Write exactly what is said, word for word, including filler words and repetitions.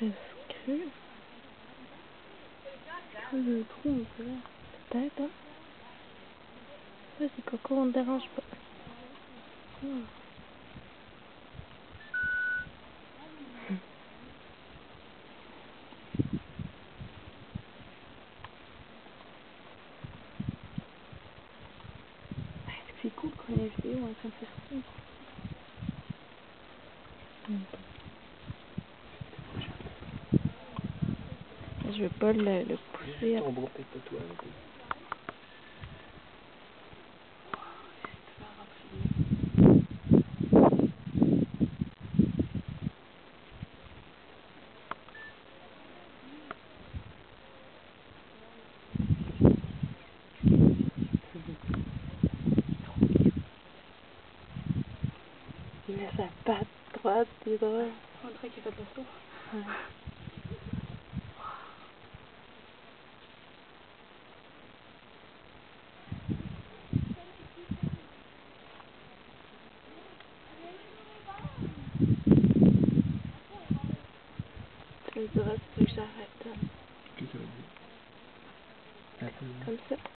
treize crues. Creux de trou un peu là. Peut-être, hein. Vas-y, Coco, on ne dérange pas. Oh. C'est cool qu'on ait une vidéo en train de faire ça. Je veux pas le, le pousser à... Ton bras peut-être pas toi. Il met sa patte droite, c'est drôle. On dirait qu'il fait le saut. Ouais. Tu me diras si tu veux que j'arrête. Qu'est-ce que ça veut dire? Comme ça.